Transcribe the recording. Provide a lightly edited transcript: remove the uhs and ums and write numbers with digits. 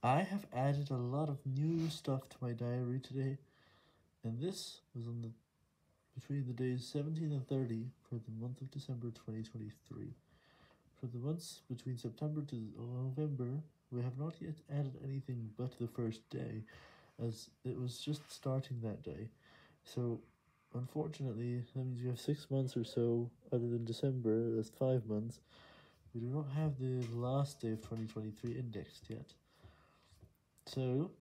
I have added a lot of new stuff to my diary today, and this was on the between the days 17 and 30 for the month of December 2023. For the months between September to November, we have not yet added anything but the first day, as it was just starting that day. So, unfortunately, that means we have 6 months or so, other than December, that's 5 months. We do not have the last day of 2023 indexed yet. So,